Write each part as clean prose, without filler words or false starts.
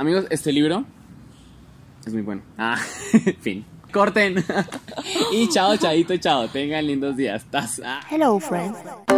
Amigos, este libro es muy bueno. Fin. Corten. Y chao, chaito, chao. Tengan lindos días. Hello, friends.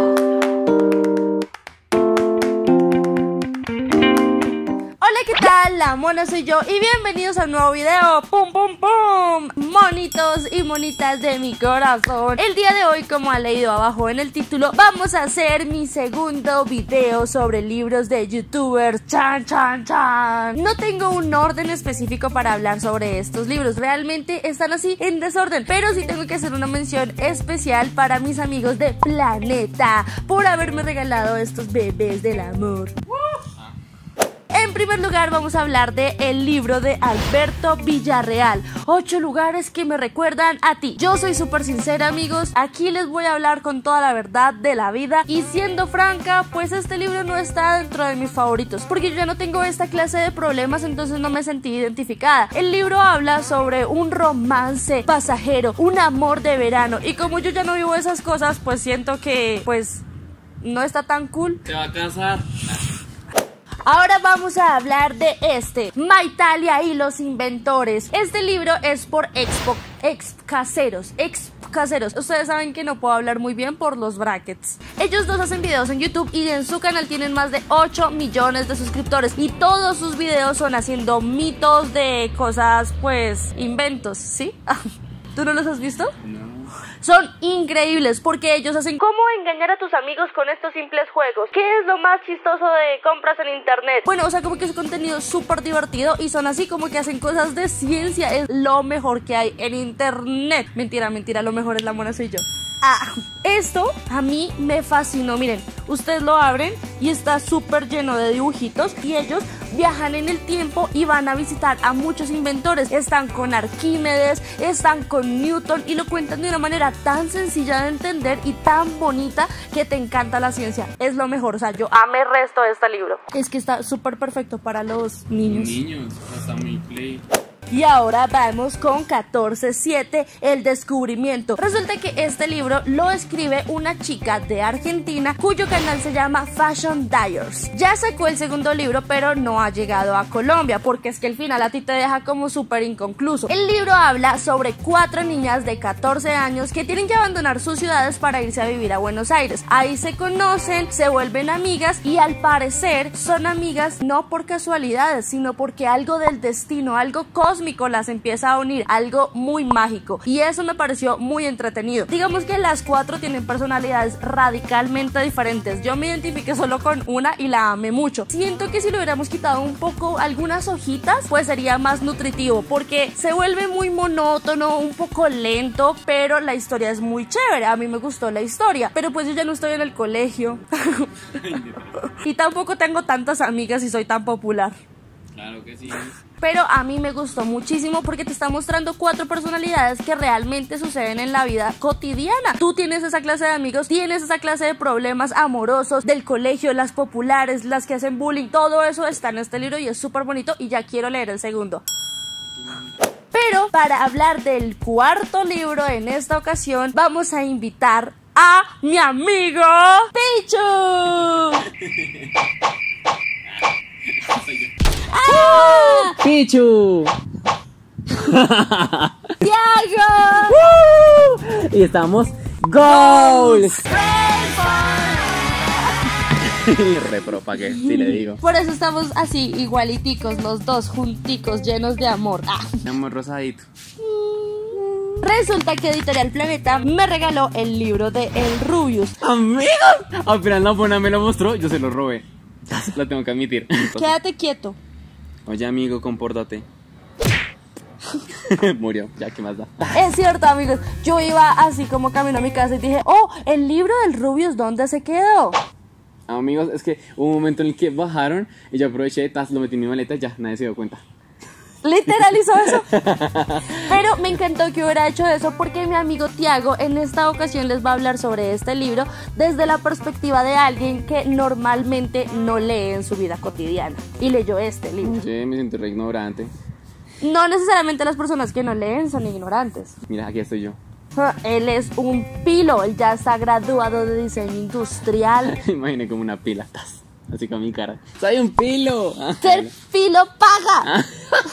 Hola, ¿qué tal? La mona soy yo y bienvenidos a un nuevo video. ¡Pum, pum, pum! Monitos y monitas de mi corazón. El día de hoy, como ha leído abajo en el título, vamos a hacer mi segundo video sobre libros de youtubers. ¡Chan, chan, chan! No tengo un orden específico para hablar sobre estos libros. Realmente están así en desorden. Pero sí tengo que hacer una mención especial para mis amigos de Planeta por haberme regalado estos bebés del amor. En primer lugar vamos a hablar de el libro de Alberto Villarreal, 8 lugares que me recuerdan a ti. Yo soy súper sincera, amigos, aquí les voy a hablar con toda la verdad de la vida. Y siendo franca, pues este libro no está dentro de mis favoritos, porque yo ya no tengo esta clase de problemas, entonces no me sentí identificada. El libro habla sobre un romance pasajero, un amor de verano, y como yo ya no vivo esas cosas, pues siento que, pues, no está tan cool. Se va a casar. Ahora vamos a hablar de Maitalia y los inventores. Este libro es por ex caseros. Ustedes saben que no puedo hablar muy bien por los brackets. Ellos dos hacen videos en YouTube y en su canal tienen más de 8 millones de suscriptores. Y todos sus videos son haciendo mitos de cosas, pues, inventos, ¿sí? ¿Tú no los has visto? No. Son increíbles porque ellos hacen cómo engañar a tus amigos con estos simples juegos. ¿Qué es lo más chistoso de compras en internet? Bueno, o sea, como que es contenido súper divertido y son así como que hacen cosas de ciencia. Es lo mejor que hay en internet. Mentira, lo mejor es la mona soy yo. Esto a mí me fascinó. Miren, ustedes lo abren y está súper lleno de dibujitos y ellos viajan en el tiempo y van a visitar a muchos inventores. Están con Arquímedes, están con Newton y lo cuentan de una manera tan sencilla de entender y tan bonita que te encanta la ciencia. Es lo mejor, o sea, yo amé el resto de este libro. Es que está súper perfecto para los niños. Hasta muy play. Y ahora vamos con 14.7, el descubrimiento. Resulta que este libro lo escribe una chica de Argentina cuyo canal se llama Fashion Dyers. Ya sacó el segundo libro, pero no ha llegado a Colombia, porque es que el final a ti te deja como súper inconcluso. El libro habla sobre 4 niñas de 14 años que tienen que abandonar sus ciudades para irse a vivir a Buenos Aires. Ahí se conocen, se vuelven amigas y al parecer son amigas no por casualidades, sino porque algo del destino, algo cósmico las empieza a unir, algo muy mágico, y eso me pareció muy entretenido. Digamos que las 4 tienen personalidades radicalmente diferentes. Yo me identifiqué solo con una y la amé mucho. Siento que si le hubiéramos quitado un poco algunas hojitas, pues sería más nutritivo, porque se vuelve muy monótono, un poco lento, pero la historia es muy chévere. A mí me gustó la historia, pero pues yo ya no estoy en el colegio y tampoco tengo tantas amigas y soy tan popular. Claro que sí. Pero a mí me gustó muchísimo porque te está mostrando 4 personalidades que realmente suceden en la vida cotidiana. Tú tienes esa clase de amigos, tienes esa clase de problemas amorosos del colegio, las populares, las que hacen bullying, todo eso está en este libro y es súper bonito y ya quiero leer el segundo. Pero para hablar del cuarto libro en esta ocasión vamos a invitar a mi amigo Pichu. ¡Pichu! ¡Tiago! Y estamos goals. Repropagué, si le digo. Por eso estamos así, igualiticos, los dos junticos, llenos de amor. Amor rosadito. Resulta que Editorial Planeta me regaló el libro de El Rubius. ¡Amigos! Apenas la buena me lo mostró, yo se lo robé. Lo tengo que admitir. Quédate quieto. Oye, amigo, compórtate. Murió, ya, ¿qué más da? Es cierto, amigos. Yo iba así como camino a mi casa y dije, oh, el libro del Rubius, ¿dónde se quedó? Amigos, es que hubo un momento en el que bajaron y yo aproveché, lo metí en mi maleta y ya, nadie se dio cuenta. Literal hizo eso. Pero me encantó que hubiera hecho eso porque mi amigo Tiago en esta ocasión les va a hablar sobre este libro desde la perspectiva de alguien que normalmente no lee en su vida cotidiana y leyó este libro. Sí, me siento re ignorante. No necesariamente las personas que no leen son ignorantes. Mira, aquí estoy yo. Él es un pilo, él ya está graduado de diseño industrial. Imaginé como una pila. Así con mi cara. ¡Soy un filo! Ser filo paga.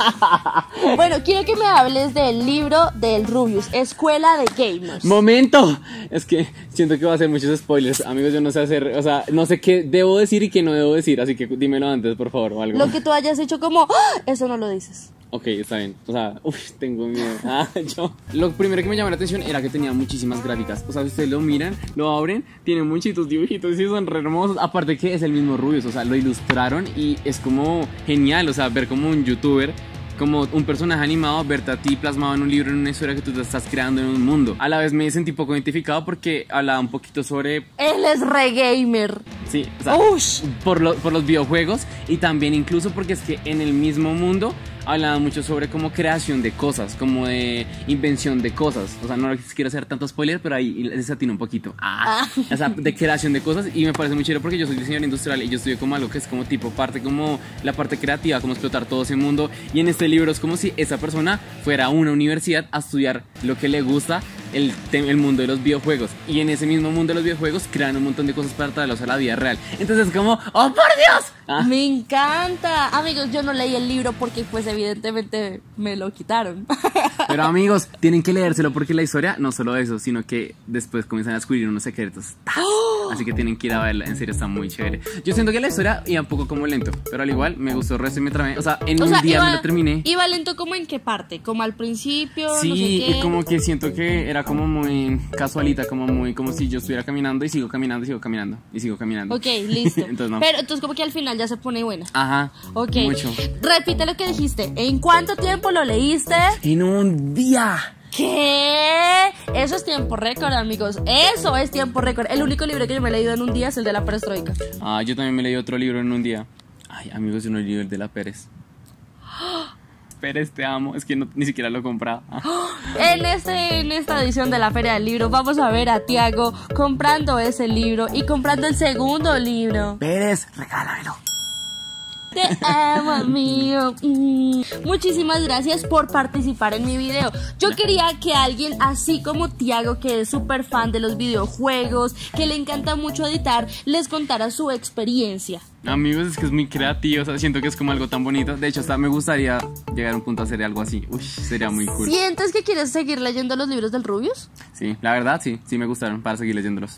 Bueno, quiero que me hables del libro del Rubius, Escuela de Gamers. ¡Momento! Es que siento que va a hacer muchos spoilers. Amigos, yo no sé hacer, o sea, no sé qué debo decir y qué no debo decir. Así que dímelo antes, por favor, o algo. Lo que tú hayas hecho como, ¡ah! Eso no lo dices. Ok, está bien. O sea, tengo miedo. Lo primero que me llamó la atención era que tenía muchísimas gráficas. O sea, si ustedes lo miran, lo abren, tiene muchitos dibujitos y son re hermosos. Aparte que es el mismo Rubius, o sea, lo ilustraron y es como genial. O sea, ver como un youtuber, como un personaje animado, verte a ti plasmado en un libro, en una historia que tú te estás creando en un mundo. A la vez me sentí poco identificado porque hablaba un poquito sobre... Él es re gamer. Sí, o sea, por los videojuegos y también incluso porque es que en el mismo mundo hablaba mucho sobre como creación de cosas, como de invención de cosas. O sea, no quiero hacer tanto spoiler, pero ahí les atino un poquito. O sea, de creación de cosas. Y me parece muy chévere porque yo soy diseñador industrial y yo estudio como algo que es como tipo parte, como la parte creativa, como explotar todo ese mundo. Y en este libro es como si esa persona fuera a una universidad a estudiar lo que le gusta, el mundo de los videojuegos. Y en ese mismo mundo de los videojuegos crean un montón de cosas para traerlos a la vida real. Entonces es como, ¡oh, por Dios! Me encanta. Amigos, yo no leí el libro porque pues evidentemente me lo quitaron. Pero amigos, tienen que leérselo porque la historia no solo eso, sino que después comienzan a descubrir unos secretos. Así que tienen que ir a verla, en serio está muy chévere. Yo siento que la historia iba un poco como lento, pero al igual me gustó el resto y me tramé. O sea, en un día me lo terminé. ¿Iba lento como en qué parte? ¿Como al principio? Sí, no sé qué. y como que siento que era como muy casualita, como si yo estuviera caminando y sigo caminando y sigo caminando y sigo caminando. Ok, listo. Entonces no. Pero entonces como que al final ya se pone buena. Ajá. Ok. Mucho. Repite lo que dijiste. ¿En cuánto tiempo lo leíste? En un día. ¿Qué? Eso es tiempo récord, amigos. Eso es tiempo récord. El único libro que yo me he leído en un día es el de la perestroika. Yo también me leí otro libro en un día. Ay, amigos, yo no he leído el de la Pérez. Pérez, te amo. Es que ni siquiera lo he comprado. En esta edición de la Feria del Libro vamos a ver a Tiago comprando ese libro y comprando el segundo libro. Pérez, regálamelo. Te amo, amigo. Muchísimas gracias por participar en mi video. Yo quería que alguien así como Tiago, que es súper fan de los videojuegos, que le encanta mucho editar, les contara su experiencia. Amigos, es que es muy creativo, o sea, siento que es como algo tan bonito. De hecho, hasta me gustaría llegar a un punto a hacer algo así. Uy, sería muy cool. ¿Sientes que quieres seguir leyendo los libros del Rubius? Sí, la verdad, sí me gustaron para seguir leyéndolos.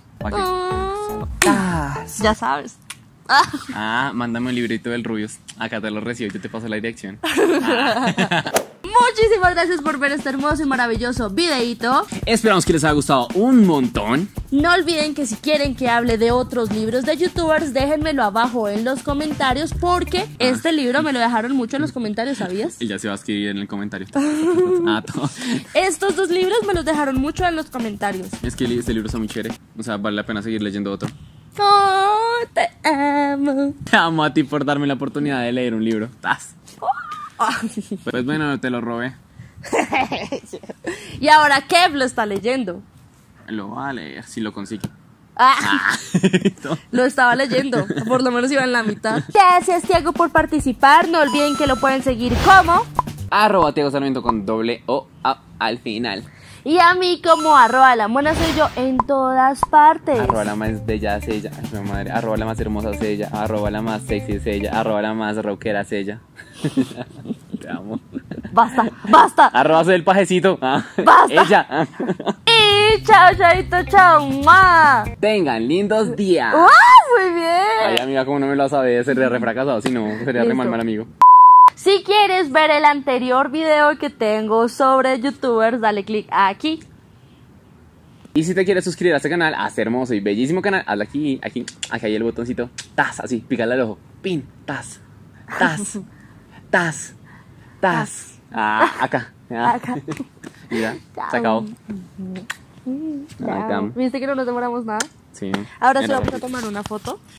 Ya sabes. Mándame un librito del Rubius. Acá te lo recibo, yo te paso la dirección. Muchísimas gracias por ver este hermoso y maravilloso videito. Esperamos que les haya gustado un montón. No olviden que si quieren que hable de otros libros de youtubers, déjenmelo abajo en los comentarios, porque este libro me lo dejaron mucho en los comentarios, ¿sabías? Y ya se va a escribir en el comentario. Estos dos libros me los dejaron mucho en los comentarios. Es que este libro está muy chévere. O sea, vale la pena seguir leyendo otro. Oh, te amo. Te amo a ti por darme la oportunidad de leer un libro. Pues bueno, te lo robé. Y ahora Kev lo está leyendo. Lo va a leer, si lo consigue. Lo estaba leyendo, por lo menos iba en la mitad. Gracias, Tiago, por participar. No olviden que lo pueden seguir como @Tiago Sarmiento con doble O al final. Y a mí como @la mona soy yo en todas partes. @la más bella es ella. Ay, mi madre. @la más hermosa es ella. @la más sexy es ella. @la más rockera es ella. Te amo. Basta. Soy el pajecito. Basta. Ella. Y chao, chaito, chao. ¡Mua! Tengan lindos días. Muy bien. Ay, amiga, como no me lo sabe, sería re fracasado. Si no, sería re mal amigo. Si quieres ver el anterior video que tengo sobre youtubers, dale click aquí. Y si te quieres suscribir a este canal, a este hermoso y bellísimo canal, hazlo aquí hay el botoncito. Tas, así, pícale al ojo. Pin, tas. Acá. Y ya, se acabó. ¿Viste que no nos demoramos nada? Sí. Ahora sí vamos a tomar una foto.